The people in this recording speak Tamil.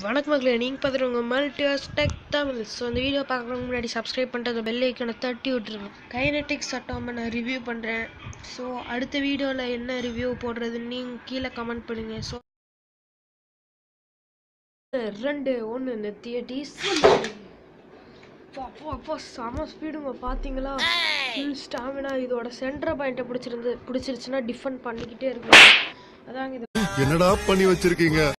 வணக்கம் மக்களே, நீங்கள் பார்த்துட்டு உங்கள் மல்டிவர்ஸ் டெக் தமிழ். ஸோ இந்த வீடியோ பார்க்குறதுக்கு முன்னாடி சப்ஸ்கிரைப் பண்ணிட்டு அந்த பெல் ஐக்கனை தட்டி விட்டுருங்க. கைனெட்டிக்ஸ் சட்டம் நான் ரிவ்யூ பண்ணுறேன். ஸோ அடுத்த வீடியோவில் என்ன ரிவ்யூ போடுறதுன்னு நீங்கள் கீழே கமெண்ட் பண்ணுங்கள். ஸோ 2-1 நெத்தியடி அப்போ செம ஸ்பீடுங்க. பார்த்தீங்களா? Full stamina. இதோட சென்டர் பாயிண்ட்டை பிடிச்சிருச்சுன்னா டிஃபெண்ட் பண்ணிக்கிட்டே இருக்கு. அதாங்க இது என்னடா பண்ணி வச்சிருக்கீங்க.